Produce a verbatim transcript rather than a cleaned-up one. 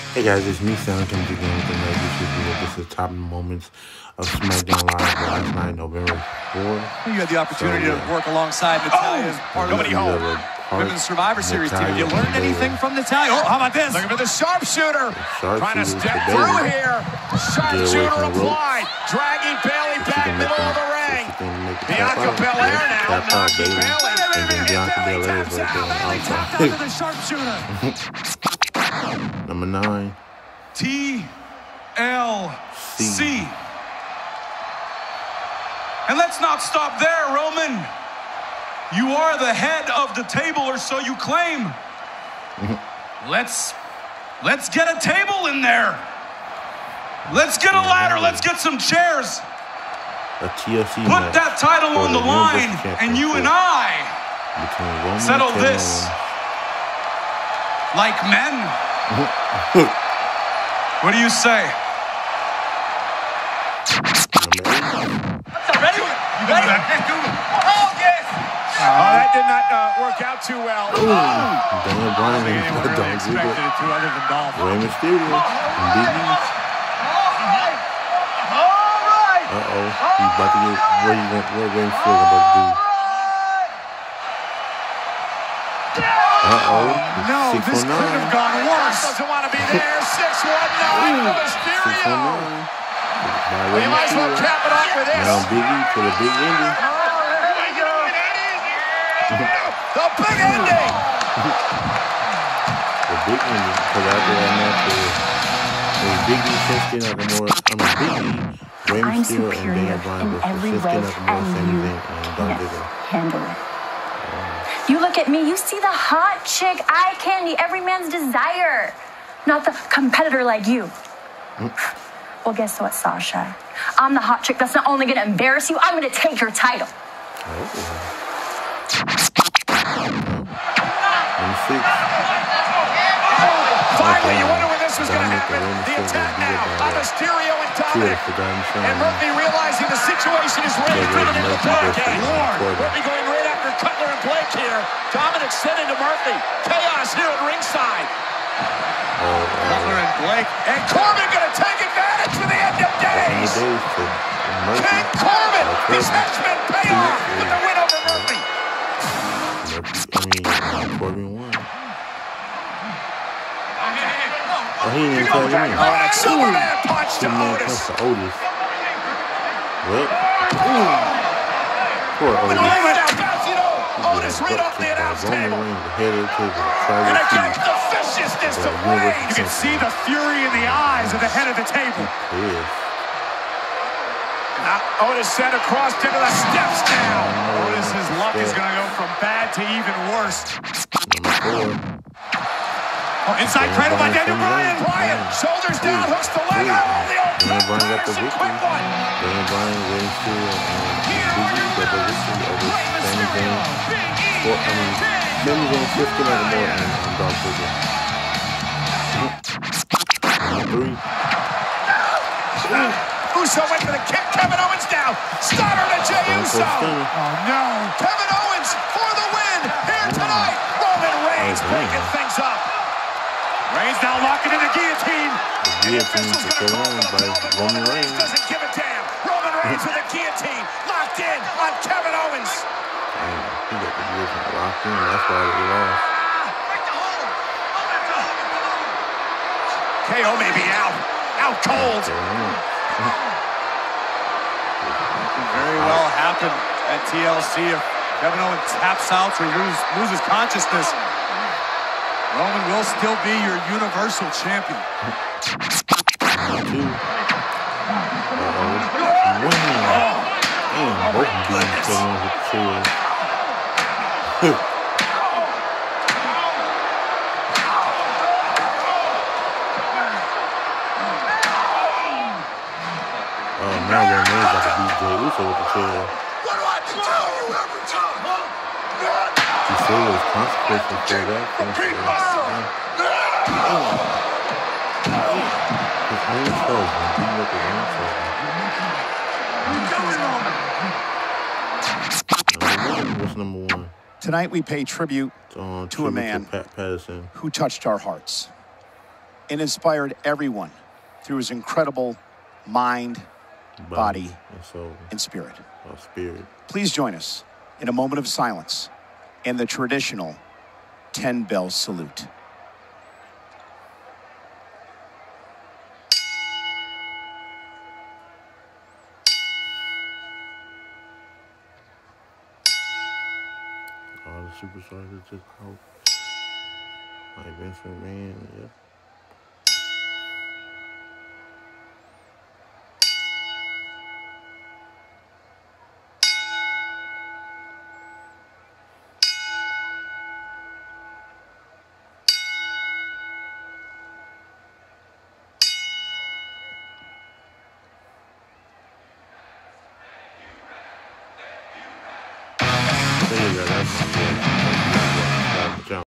Hey guys, it's me, Sam, coming to again with another YouTube video. This is top moments of SmackDown Live last night, November fourth. You had the opportunity so, yeah. to work alongside Natalya as part of the Women's Survivor Series team. Did you learn anything from Natalya? Oh, how about this? Looking for the sharpshooter. Sharp Trying to step through here. Sharpshooter applied. Dragging Bayley back middle of the ring. Bianca Belair now. Knocking Bayley. And then Bianca Belair is right there. The sharpshooter. Number nine. T L C. And let's not stop there, Roman. You are the head of the table, or so you claim. let's let's get a table in there. Let's get a ladder. Let's get some chairs. A T L C Put that title on the line, and you and I settle this like men. What do you say? Ready? You ready? Oh, yes. Oh, that did not uh, work out too well. Ooh. Daniel Bryan and really expected it to, other than Dolph. Rey Mysterio and Big E. Uh-oh. He's about to get, what are you going, what Rey Mysterio about to do? Uh-oh. No, this could have gone worse. Doesn't want to be there. six one nine for Mysterio. You might as well cap it off with this. Now Big E to the big ending. The big ending. The big ending. Because after that match, it was Big E, Shinsuke Nakamura. I mean, Big E, Rey Mysterio, and Daniel Bryan versus Shinsuke Nakamura, Sami Zayn, and Dolph Ziggler. Handle it. You look at me, you see the hot chick, eye candy, every man's desire. Not the competitor like you. Mm. Well, guess what, Sasha? I'm the hot chick that's not only going to embarrass you, I'm going to take your title. Oh. Number six. Finally, you wonder when this was going to happen. The attack now by Mysterio and Dominic. And Murphy realizing the situation is ready for the barricade. Murphy going right after Cutler and Blake here. Dominic sent into Murphy. Chaos here at ringside. Oh, uh, Cutler and Blake. And Corbin going to take advantage for the end of days. King Corbin, his henchmen pay off with the win over Murphy. Murphy, I mean, Corbin won. Oh, he didn't even tell me. Oh, and Superman punch to Otis. To Otis. Well, poor Otis. Otis right off the announce table. And again, the viciousness of Wayne. You can see the fury in the eyes of the head of the table. Yes. Now, Otis sent across into the steps now. Otis's luck is going to go from bad to even worse. Number four. Oh, inside cradle by Daniel Bryan. Bryan, shoulders down, hooks the leg out. The old Daniel Bryan got the victory. Daniel Bryan wins to Big E got the victory over Sami Zayn. Well, I mean, Sami Zayn, Shinsuke Nakamura, and Dolph Ziggler. Number three. Uso went for the kick. Kevin Owens down. Starter to Jey Uso. Oh, no. Kevin Owens for the win here tonight. Roman Reigns breaking things up. Reigns now locking in the guillotine. The guillotine to Kevin Owens by Roman Reigns. Doesn't give a damn. Roman Reigns with the guillotine locked in on Kevin Owens. Damn, he got the guillotine locked in. That's why he lost. K O may be out. Out cold. Very well happen at T L C if Kevin Owens taps out or lose, loses consciousness. Roman will still be your Universal Champion. Two. Uh-oh. One. Damn, both of them came in with the chairs. Oh, now Roman Reigns about to beat Jey Uso with the chair. What do I have to tell you every time, huh? You say there's consequences for that. Repeat myself. Oh. His own toes, man. Beating up his own toes. What's number one? Tonight we pay tribute uh, to a man to Pat Patterson, who touched our hearts. and inspired everyone through his incredible mind, body, body and soul, and spirit. Oh, spirit. Please join us in a moment of silence and the traditional ten-bell salute. All the superstars are just out. Like Vince McMahon, yeah. There you go, that's